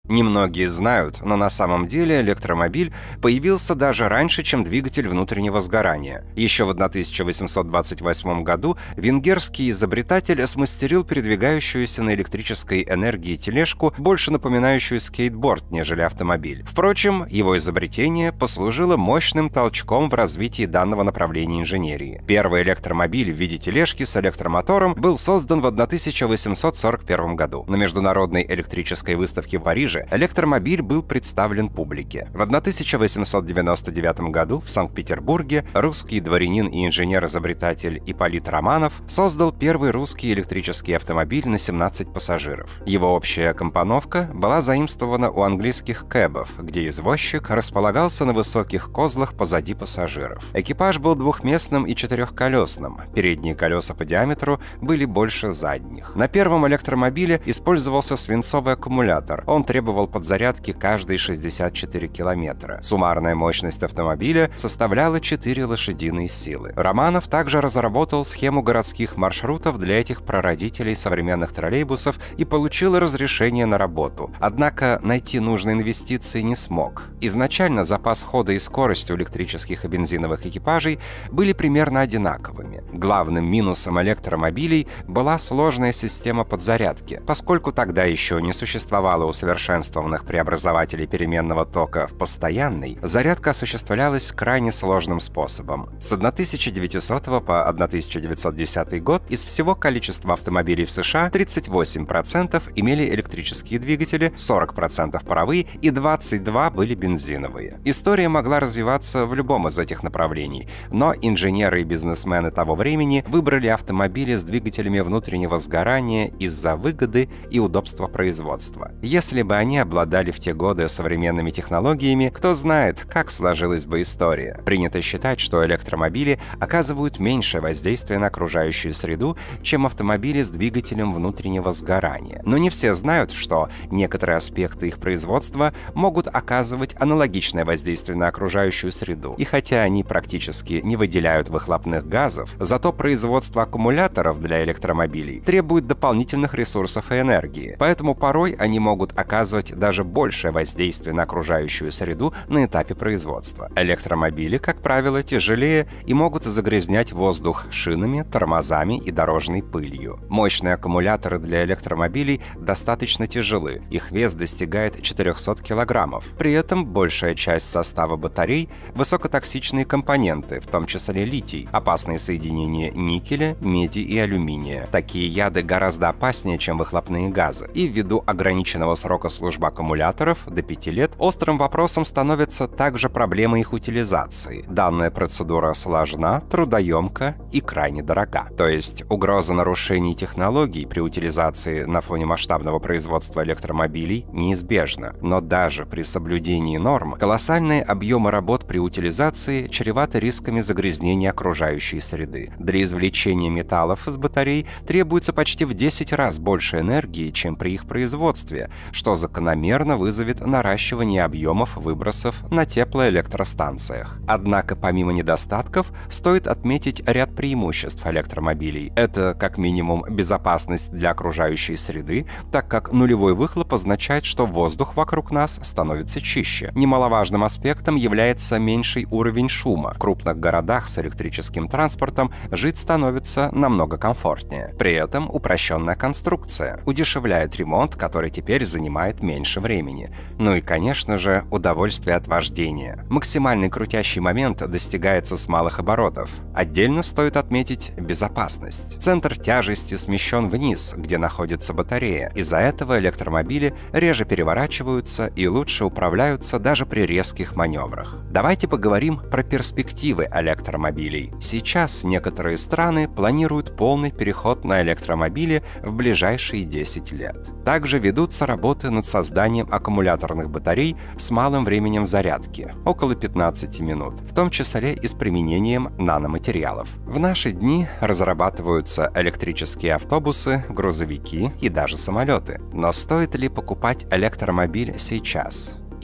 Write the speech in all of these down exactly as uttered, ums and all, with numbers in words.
Немногие знают, но на самом деле электромобиль появился даже раньше, чем двигатель внутреннего сгорания. Еще в тысяча восемьсот двадцать восьмом году венгерский изобретатель смастерил передвигающуюся на электрической энергии тележку, больше напоминающую скейтборд, нежели автомобиль. Впрочем, его изобретение послужило мощным толчком в развитии данного направления инженерии. Первый электромобиль в виде тележки с электромотором был создан в тысяча восемьсот сорок первом году. На международной электрической выставке в Париже электромобиль был представлен публике. В тысяча восемьсот девяносто девятом году в Санкт-Петербурге русский дворянин и инженер-изобретатель Ипполит Романов создал первый русский электрический автомобиль на семнадцать пассажиров. Его общая компоновка была заимствована у английских кэбов, где извозчик располагался на высоких козлах позади пассажиров. Экипаж был двухместным и четырехколесным. Передние колеса по диаметру были больше задних. На первом электромобиле использовался свинцовый аккумулятор. Он требовал подзарядки каждые шестьдесят четыре километра. Суммарная мощность автомобиля составляла четыре лошадиные силы. Романов также разработал схему городских маршрутов для этих прародителей современных троллейбусов и получил разрешение на работу. Однако найти нужные инвестиции не смог. Изначально запас хода и скорость у электрических и бензиновых экипажей были примерно одинаковыми. Главным минусом электромобилей была сложная система подзарядки. Поскольку тогда еще не существовало усовершенствованных преобразователей переменного тока в постоянный, зарядка осуществлялась крайне сложным способом. С тысяча девятисотого по тысяча девятьсот десятый год из всего количества автомобилей в США тридцать восемь процентов имели электрические двигатели, сорок процентов паровые и двадцать два были бензиновые. История могла развиваться в любом из этих направлений, но инженеры и бизнесмены того времени выбрали автомобили с двигателями внутреннего сгорания из-за выгоды и удобства производства. Если бы они обладали в те годы современными технологиями, кто знает, как сложилась бы история. Принято считать, что электромобили оказывают меньшее воздействие на окружающую среду, чем автомобили с двигателем внутреннего сгорания. Но не все знают, что некоторые аспекты их производства могут оказывать аналогичное воздействие на окружающую среду. И хотя они практически не выделяют выхлопных газов, зато производство аккумуляторов для электромобилей требует дополнительных ресурсов и энергии. Поэтому порой они могут оказывать даже большее воздействие на окружающую среду на этапе производства. Электромобили, как правило, тяжелее и могут загрязнять воздух шинами, тормозами и дорожной пылью. Мощные аккумуляторы для электромобилей достаточно тяжелы, их вес достигает четырехсот килограммов. При этом большая часть состава батарей – высокотоксичные компоненты, в том числе литий, опасные соединения никеля, меди и алюминия. Такие яды гораздо опаснее, чем выхлопные газы, и ввиду ограниченного срока службы аккумуляторов до пяти лет острым вопросом становится также проблема их утилизации. Данная процедура сложна, трудоемка и крайне дорога. То есть угроза нарушений технологий при утилизации на фоне масштабного производства электромобилей неизбежна. Но даже при соблюдении норм колоссальные объемы работ при утилизации чреваты рисками загрязнения окружающей среды. Для извлечения металлов из батарей требуется почти в десять раз больше энергии, чем при их производстве, что закономерно вызовет наращивание объемов выбросов на теплоэлектростанциях. Однако, помимо недостатков, стоит отметить ряд преимуществ электромобилей. Это, как минимум, безопасность для окружающей среды, так как нулевой выхлоп означает, что воздух вокруг нас становится чище. Немаловажным аспектом является меньший уровень шума. В крупных городах с электрическим транспортом жить становится намного комфортнее. При этом упрощенная конструкция удешевляет ремонт, который теперь занимает меньше времени. Ну и, конечно же, удовольствие от вождения. Максимальный крутящий момент достигается с малых оборотов. Отдельно стоит отметить безопасность. Центр тяжести смещен вниз, где находится батарея. Из-за этого электромобили реже переворачиваются и лучше управляются даже при резких маневрах. Давайте поговорим про перспективы электромобилей. Сейчас некоторые страны планируют полный переход на электромобили в ближайшие десять лет. Также ведутся работы над созданием аккумуляторных батарей с малым временем зарядки, около пятнадцати минут, в том числе и с применением наноматериалов. В наши дни разрабатываются электрические автобусы, грузовики и даже самолеты. Но стоит ли покупать электромобиль сейчас?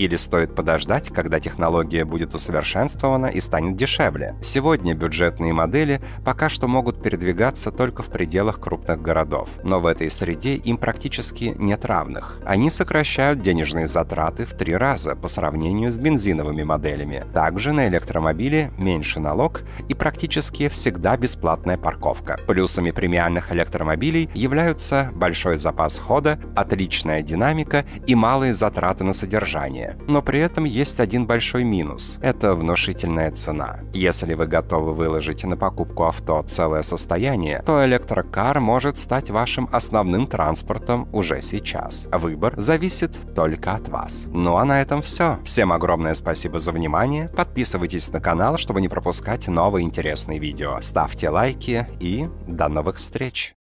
Или стоит подождать, когда технология будет усовершенствована и станет дешевле? Сегодня бюджетные модели пока что могут передвигаться только в пределах крупных городов, но в этой среде им практически нет равных. Они сокращают денежные затраты в три раза по сравнению с бензиновыми моделями. Также на электромобиле меньше налог и практически всегда бесплатная парковка. Плюсами премиальных электромобилей являются большой запас хода, отличная динамика и малые затраты на содержание. Но при этом есть один большой минус – это внушительная цена. Если вы готовы выложить на покупку авто целое состояние, то электрокар может стать вашим основным транспортом уже сейчас. Выбор зависит только от вас. Ну а на этом все. Всем огромное спасибо за внимание. Подписывайтесь на канал, чтобы не пропускать новые интересные видео. Ставьте лайки и до новых встреч!